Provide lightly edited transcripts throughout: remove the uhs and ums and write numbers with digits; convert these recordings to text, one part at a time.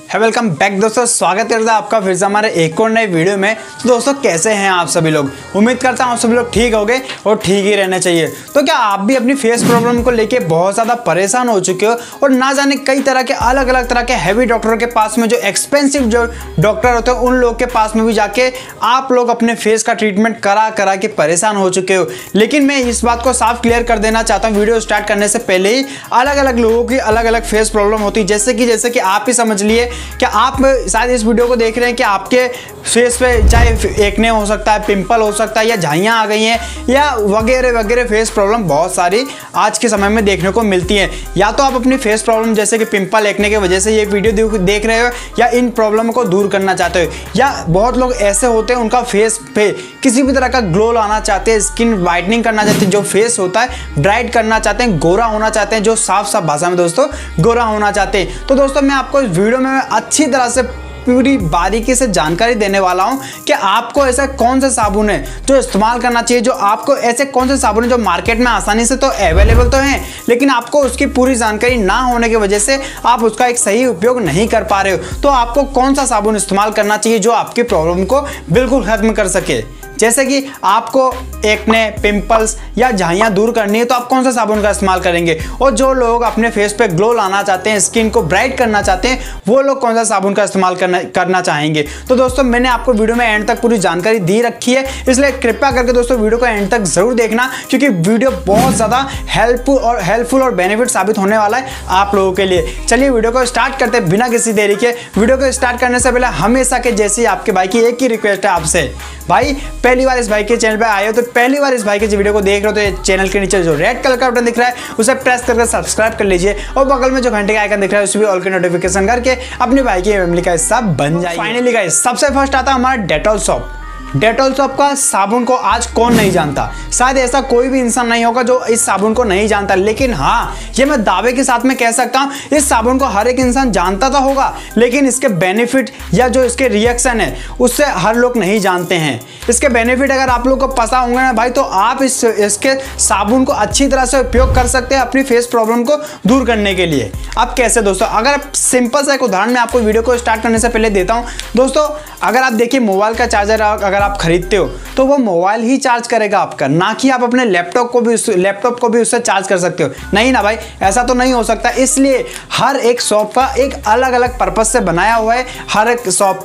Welcome back दोस्तों, स्वागत करता है आपका फिर से हमारे एक और नए वीडियो में। तो दोस्तों कैसे हैं आप सभी लोग? उम्मीद करता हूँ आप सभी लोग ठीक होंगे और ठीक ही रहना चाहिए। तो क्या आप भी अपनी फेस प्रॉब्लम को लेके बहुत ज़्यादा परेशान हो चुके हो और ना जाने कई तरह के अलग अलग तरह के हैवी डॉक्टरों के पास में, जो एक्सपेंसिव जो डॉक्टर होते हैं उन लोग के पास में भी जाके आप लोग अपने फेस का ट्रीटमेंट करा के परेशान हो चुके हो। लेकिन मैं इस बात को साफ क्लियर कर देना चाहता हूँ वीडियो स्टार्ट करने से पहले ही, अलग अलग लोगों की अलग अलग फेस प्रॉब्लम होती है। जैसे कि आप ही समझ लिए कि आप शायद इस वीडियो को देख रहे हैं कि आपके फेस पे चाहे एक्ने हो सकता है, पिंपल हो सकता है, या झाइयाँ आ गई हैं, या वगैरह वगैरह फेस प्रॉब्लम बहुत सारी आज के समय में देखने को मिलती हैं। या तो आप अपनी फेस प्रॉब्लम जैसे कि पिंपल, एक्ने की वजह से ये वीडियो देख रहे हो, या इन प्रॉब्लम को दूर करना चाहते हो, या बहुत लोग ऐसे होते हैं उनका फेस पे किसी भी तरह का ग्लो लाना चाहते हैं, स्किन वाइटनिंग करना चाहते हैं, जो फेस होता है ब्राइट करना चाहते हैं, गोरा होना चाहते हैं, जो साफ भाषा में दोस्तों गोरा होना चाहते हैं। तो दोस्तों मैं आपको इस वीडियो में अच्छी तरह से पूरी बारीकी से जानकारी देने वाला हूं कि आपको ऐसा कौन सा साबुन है जो इस्तेमाल करना चाहिए, जो आपको ऐसे कौन से साबुन है जो मार्केट में आसानी से तो अवेलेबल तो हैं, लेकिन आपको उसकी पूरी जानकारी ना होने की वजह से आप उसका एक सही उपयोग नहीं कर पा रहे हो। तो आपको कौन सा साबुन इस्तेमाल करना चाहिए जो आपकी प्रॉब्लम को बिल्कुल खत्म कर सके। जैसे कि आपको एक्ने, पिंपल्स या झाइयाँ दूर करनी है तो आप कौन सा साबुन का इस्तेमाल करेंगे, और जो लोग अपने फेस पे ग्लो लाना चाहते हैं, स्किन को ब्राइट करना चाहते हैं, वो लोग कौन सा साबुन का इस्तेमाल करना चाहेंगे। तो दोस्तों मैंने आपको वीडियो में एंड तक पूरी जानकारी दी रखी है, इसलिए कृपया करके दोस्तों वीडियो को एंड तक जरूर देखना, क्योंकि वीडियो बहुत ज़्यादा हेल्पफुल और बेनिफिट साबित होने वाला है आप लोगों के लिए। चलिए वीडियो को स्टार्ट करते हैं बिना किसी देरी के। वीडियो को स्टार्ट करने से पहले हमेशा के जैसे आपके भाई की एक ही रिक्वेस्ट है आपसे, भाई पहली बार इस भाई के चैनल पे आए हो तो पहली बार इस भाई के वीडियो को देख रहे हो तो चैनल के नीचे जो रेड कलर का बटन दिख रहा है उसे प्रेस करके सब्सक्राइब कर लीजिए, और बगल में जो घंटे का आइकन दिख रहा है उसे भी ऑल की नोटिफिकेशन करके अपने भाई की फैमिली का हिस्सा बन जाइए। फाइनली गाइस, सबसे फर्स्ट आता है हमारा डेटॉल सोप। डेटॉल सोप का साबुन को आज कौन नहीं जानता? शायद ऐसा कोई भी इंसान नहीं होगा जो इस साबुन को नहीं जानता, लेकिन हाँ ये मैं दावे के साथ में कह सकता हूँ इस साबुन को हर एक इंसान जानता तो होगा, लेकिन इसके बेनिफिट या जो इसके रिएक्शन है उससे हर लोग नहीं जानते हैं। इसके बेनिफिट अगर आप लोग को पता होंगे ना भाई, तो आप इसके साबुन को अच्छी तरह से उपयोग कर सकते हैं अपनी फेस प्रॉब्लम को दूर करने के लिए। अब कैसे दोस्तों, अगर सिंपल सा एक उदाहरण मैं आपको वीडियो को स्टार्ट करने से पहले देता हूँ। दोस्तों अगर आप देखिए मोबाइल का चार्जर अगर आप खरीदते हो तो वो मोबाइल ही चार्ज करेगा आपका, ना कि आप अपने लैपटॉप को भी उससे चार्ज कर सकते हो। नहीं ना भाई, ऐसा तो नहीं हो सकता। इसलिए हर एक शॉप का एक अलग अलग पर्पज से बनाया हुआ है। हर एक शॉप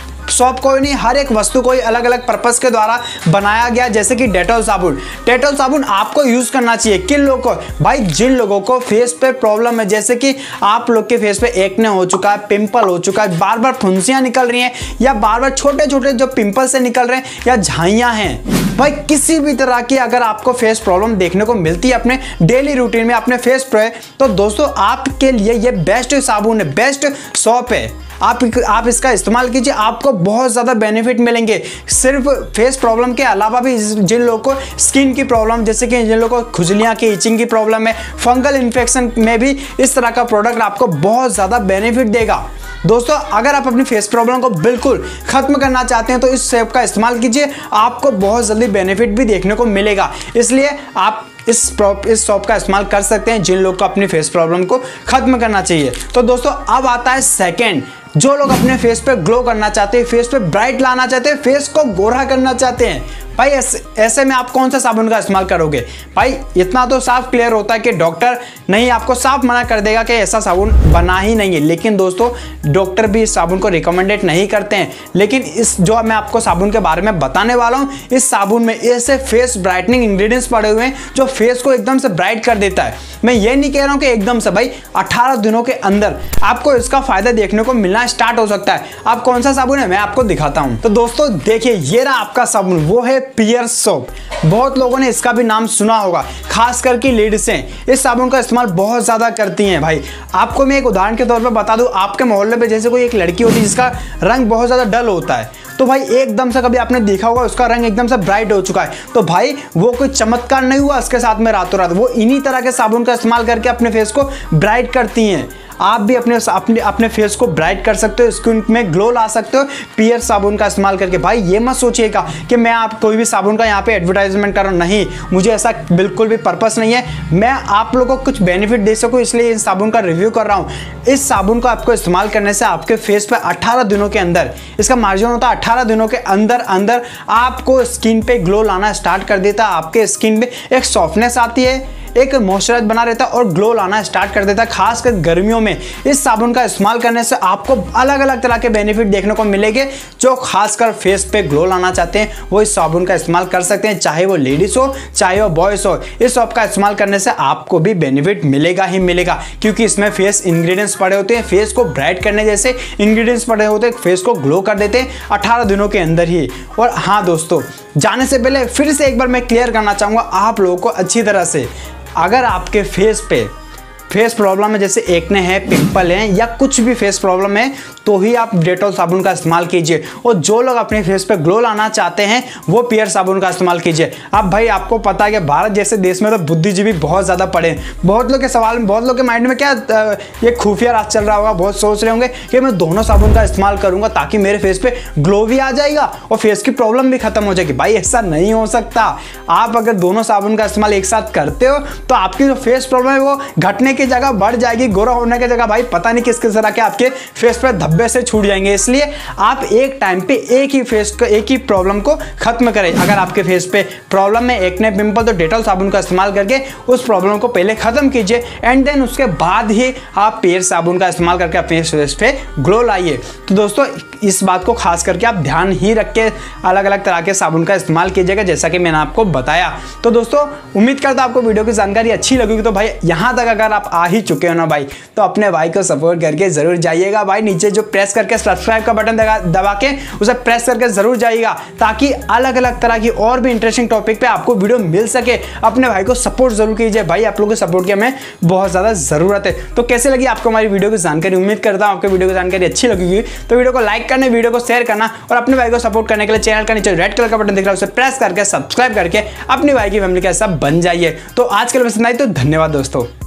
को नहीं, हर एक वस्तु को ही अलग अलग पर्पस के द्वारा बनाया गया। जैसे कि डेटॉल साबुन आपको यूज करना चाहिए किन लोगों को? भाई जिन लोगों को फेस पे प्रॉब्लम है, जैसे कि आप लोग के फेस पे एक्ने हो चुका है, पिंपल हो चुका है, बार बार फुंसियां निकल रही हैं, या बार बार छोटे छोटे जो पिंपल से निकल रहे हैं, या झाइयां हैं। भाई किसी भी तरह की अगर आपको फेस प्रॉब्लम देखने को मिलती है अपने डेली रूटीन में, अपने फेस पे, तो दोस्तों आपके लिए ये बेस्ट साबुन है, बेस्ट सोप है। आप इसका इस्तेमाल कीजिए, आपको बहुत ज़्यादा बेनिफिट मिलेंगे। सिर्फ फेस प्रॉब्लम के अलावा भी जिन लोगों को स्किन की प्रॉब्लम, जैसे कि जिन लोगों को खुजलियाँ की, इचिंग की प्रॉब्लम है, फंगल इन्फेक्शन में भी इस तरह का प्रोडक्ट आपको बहुत ज़्यादा बेनिफिट देगा। दोस्तों अगर आप अपनी फेस प्रॉब्लम को बिल्कुल खत्म करना चाहते हैं तो इस सोप का इस्तेमाल कीजिए, आपको बहुत जल्दी बेनिफिट भी देखने को मिलेगा। इसलिए आप इस सोप का इस्तेमाल कर सकते हैं जिन लोग को अपनी फेस प्रॉब्लम को खत्म करना चाहिए। तो दोस्तों अब आता है सेकंड, जो लोग अपने फेस पे ग्लो करना चाहते हैं, फेस पे ब्राइट लाना चाहते हैं, फेस को गोरा करना चाहते हैं। भाई ऐसे में आप कौन सा साबुन का इस्तेमाल करोगे? भाई इतना तो साफ क्लियर होता है कि डॉक्टर नहीं आपको साफ मना कर देगा कि ऐसा साबुन बना ही नहीं है, लेकिन दोस्तों डॉक्टर भी इस साबुन को रिकमेंडेड नहीं करते हैं। लेकिन इस जो मैं आपको साबुन के बारे में बताने वाला हूँ, इस साबुन में ऐसे फेस ब्राइटनिंग इंग्रेडिएंट्स पड़े हुए हैं जो फेस को एकदम से ब्राइट कर देता है। मैं ये नहीं कह रहा हूँ कि एकदम से, भाई 18 दिनों के अंदर आपको इसका फायदा देखने को मिलना स्टार्ट हो सकता है। आप कौन सा साबुन है मैं आपको दिखाता हूँ। तो दोस्तों देखिए ये रहा आपका साबुन, वो है पियर सोप। बहुत लोगों ने इसका भी नाम सुना होगा, खास करके लेडीजें इस साबुन का इस्तेमाल बहुत ज्यादा करती हैं। भाई आपको मैं एक उदाहरण के तौर पर बता दूं, आपके मोहल्ले में जैसे कोई एक लड़की होती है जिसका रंग बहुत ज्यादा डल होता है, तो भाई एकदम से कभी आपने देखा होगा उसका रंग एकदम से ब्राइट हो चुका है, तो भाई वो कोई चमत्कार नहीं हुआ उसके साथ में रातों रात, वो इन्हीं तरह के साबुन का इस्तेमाल करके अपने फेस को ब्राइट करती हैं। आप भी अपने फेस को ब्राइट कर सकते हो, स्किन में ग्लो ला सकते हो पियर्स साबुन का इस्तेमाल करके। भाई ये मत सोचिएगा कि मैं आप कोई भी साबुन का यहाँ पे एडवर्टाइजमेंट कर रहा हूँ, नहीं, मुझे ऐसा बिल्कुल भी पर्पस नहीं है। मैं आप लोगों को कुछ बेनिफिट दे सकूँ इसलिए इस साबुन का रिव्यू कर रहा हूँ। इस साबुन को आपको इस्तेमाल करने से आपके फेस पे 18 दिनों के अंदर, इसका मार्जिन होता है 18 दिनों के अंदर अंदर आपको स्किन पे ग्लो लाना स्टार्ट कर देता है। आपके स्किन पे एक सॉफ्टनेस आती है, एक मॉइस्चराइज बना रहता है और ग्लो लाना स्टार्ट कर देता है। खासकर गर्मियों में इस साबुन का इस्तेमाल करने से आपको अलग अलग तरह के बेनिफिट देखने को मिलेंगे। जो खासकर फेस पे ग्लो लाना चाहते हैं वो इस साबुन का इस्तेमाल कर सकते हैं, चाहे वो लेडीज हो चाहे वो बॉयज हो। इस साबुन का इस्तेमाल करने से आपको भी बेनिफिट मिलेगा ही मिलेगा, क्योंकि इसमें फेस इंग्रेडिएंट्स पड़े होते हैं, फेस को ब्राइट करने जैसे इंग्रेडिएंट्स पड़े होते हैं, फेस को ग्लो कर देते हैं 18 दिनों के अंदर ही। और हाँ दोस्तों, जाने से पहले फिर से एक बार मैं क्लियर करना चाहूँगा आप लोगों को अच्छी तरह से, अगर आपके फेस पे फेस प्रॉब्लम है, जैसे एक्ने है, पिंपल है या कुछ भी फेस प्रॉब्लम है, तो ही आप डेटॉल साबुन का इस्तेमाल कीजिए। और जो लोग अपने फेस पे ग्लो लाना चाहते हैं वो पियर साबुन का इस्तेमाल कीजिए। अब भाई आपको पता है कि भारत जैसे देश में तो बुद्धिजीवी बहुत ज़्यादा पड़े हैं। बहुत लोग के सवाल में, बहुत लोग के माइंड में क्या ये खुफिया राज चल रहा होगा, बहुत सोच रहे होंगे कि मैं दोनों साबुन का इस्तेमाल करूँगा ताकि मेरे फेस पे ग्लो भी आ जाएगा और फेस की प्रॉब्लम भी खत्म हो जाएगी। भाई ऐसा नहीं हो सकता। आप अगर दोनों साबुन का इस्तेमाल एक साथ करते हो तो आपकी जो फेस प्रॉब्लम है वो घटने की जगह बढ़ जाएगी, गोरा होने की जगह भाई पता नहीं किस किस तरह के आपके फेस पे धब्बे से छूट जाएंगे। इसलिए आप एक टाइम पे एक ही प्रॉब्लम को खत्म करें। अगर आपके फेस पे प्रॉब्लम है एक्ने, पिंपल, तो डेटॉल साबुन का इस्तेमाल करके उस प्रॉब्लम को पहले खत्म कीजिए एंड देन उसके बाद ही आप पियर साबुन का इस्तेमाल करके अपने फेस पे ग्लो लाइए। तो दोस्तों इस बात को खास करके आप ध्यान ही रख के अलग अलग तरह के साबुन का इस्तेमाल कीजिएगा, जैसा कि मैंने आपको बताया। तो दोस्तों उम्मीद करता हूं आपको वीडियो की जानकारी अच्छी लगेगी। तो भाई यहां तक अगर आप आ ही चुके हो ना भाई, तो अपने भाई को सपोर्ट करके जरूर जाइएगा। भाई नीचे जो प्रेस करके सब्सक्राइब का बटन दबा के उसे प्रेस करके जरूर जाइएगा, ताकि अलग अलग तरह की और भी इंटरेस्टिंग टॉपिक पे आपको वीडियो मिल सके। अपने भाई को सपोर्ट जरूर कीजिए भाई, आप लोगों के सपोर्ट की हमें बहुत ज्यादा जरूरत है। तो कैसे लगी आपको हमारी वीडियो की जानकारी? उम्मीद करता हूं आपको वीडियो की जानकारी अच्छी लगेगी। तो वीडियो को लाइक करना, वीडियो को शेयर करना और अपने भाई को सपोर्ट करने के लिए चैनल का नीचे रेड कलर का बटन दिख रहा है उसे प्रेस करके सब्सक्राइब करके अपनी भाई की फैमिली का हिस्सा बन जाइए। तो आज के लिए बस इतना ही। तो धन्यवाद दोस्तों।